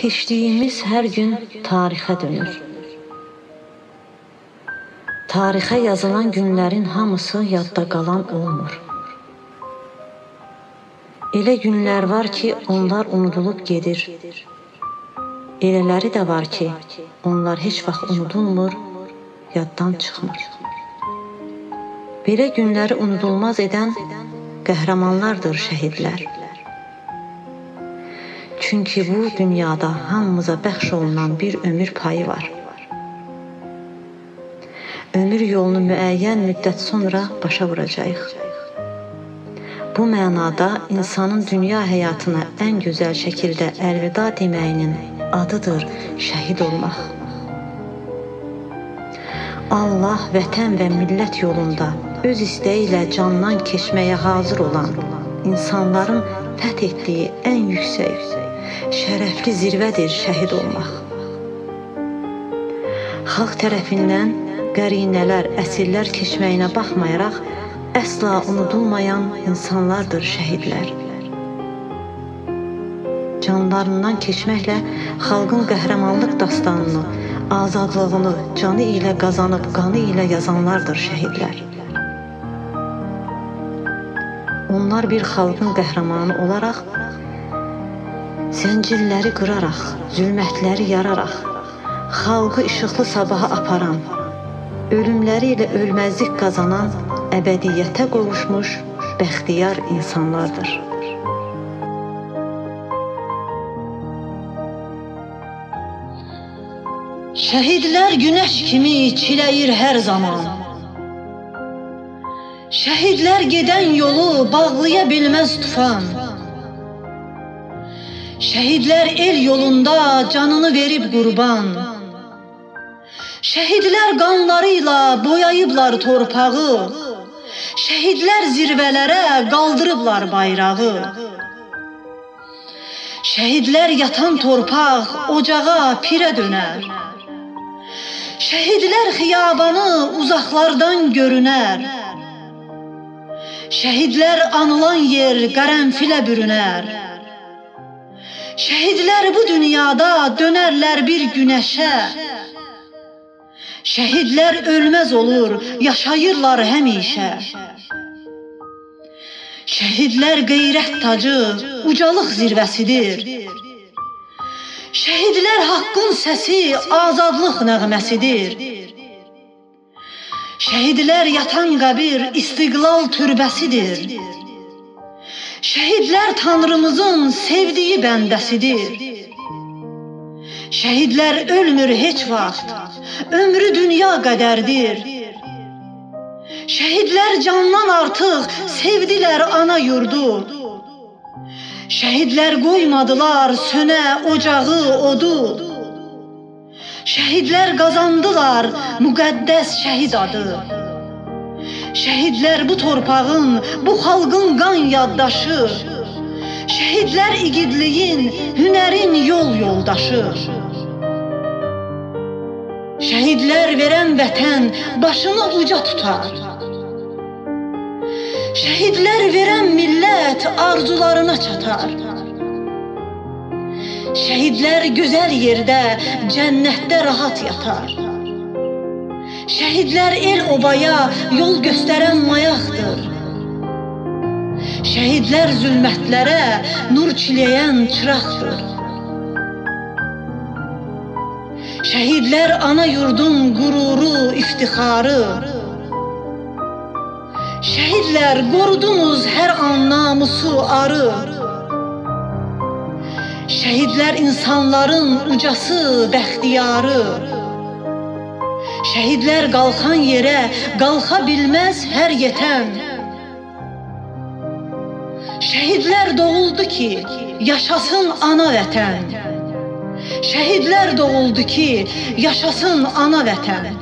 Keçdiyimiz hər gün tarixə dönür. Tarixə yazılan günlərin hamısı yadda qalan olmur. Elə günlər var ki, onlar unudulub gedir. Elələri də var ki, onlar heç vaxt unudulmur, yaddan çıxmır. Belə günləri unudulmaz edən qəhrəmanlardır şəhidlər. Çünki bu dünyada hamımıza bəxş olunan bir ömür payı var. Ömür yolunu müəyyən müddət sonra başa vuracağıq. Bu mənada insanın dünya həyatına ən gözəl şəkildə əlvida deməyinin adıdır şəhid olmaq. Allah, vətən və millət yolunda öz istəyi ilə candan keçməyə hazır olan insanların fəth etdiyi ən yüksək, şərəfli zirvədir şəhid olmaq. Xalq tərəfindən qərinələr, əsirlər keçməyinə baxmayaraq, əsla unudulmayan insanlardır şəhidlər. Canlarından keçməklə xalqın qəhrəmanlıq dastanını, azadlığını canı ilə qazanıb, qanı ilə yazanlardır şəhidlər. Onlar bir xalqın qəhrəmanı olaraq, zəncirləri qıraraq, zülmətləri yararaq, xalqı işıqlı sabaha aparan, ölümləri ilə ölməzlik qazanan, əbədiyyətə qovuşmuş bəxtiyar insanlardır. Şəhidlər günəş kimi çiləyir hər zaman. Şəhidlər gedən yolu bağlaya bilməz tufan. Şəhidlər el yolunda canını verib qurban. Şəhidlər qanlarıyla boyayıblar torpağı. Şəhidlər zirvələrə qaldırıblar bayrağı. Şəhidlər yatan torpaq ocağa pirə dönər. Şəhidlər xiyabanı uzaqlardan görünər. Şəhidlər anılan yer qərənfilə bürünər. Şəhidlər bu dünyada dönərlər bir günəşə. Şəhidlər ölməz olur, yaşayırlar həmişə. Şəhidlər qeyrət tacı, ucalıq zirvəsidir. Şəhidlər haqqın səsi, azadlıq nəğməsidir. Şəhidlər yatan qəbir, istiqlal türbəsidir. Şəhidlər Tanrımızın sevdiyi bəndəsidir. Şəhidlər ölmür heç vaxt, ömrü dünya qədərdir. Şəhidlər candan artıq sevdilər ana yurdu. Şəhidlər qoymadılar sönə ocağı, odu. Şəhidlər qazandılar müqəddəs şəhid adı. Şəhidlər bu torpağın, bu xalqın qan yaddaşı. Şəhidlər igidliyin, hünərin yol yoldaşı. Şəhidlər verən vətən başını uca tutar. Şəhidlər verən millət arzularına çatar. Şəhidlər gözəl yerdə, cənnətdə rahat yatar. Şəhidlər el obaya yol göstərən mayaqdır. Şəhidlər zülmətlərə nur çiləyən çıraqdır. Şəhidlər ana yurdun qüruru, iftixarı. Şəhidlər qorudunuz hər an namusu arı. Şəhidlər insanların ucası, bəxtiyarı. Şəhidlər qalxan yerə qalxa bilməz hər yetən. Şəhidlər doğuldu ki, yaşasın ana vətən. Şəhidlər doğuldu ki, yaşasın ana vətən.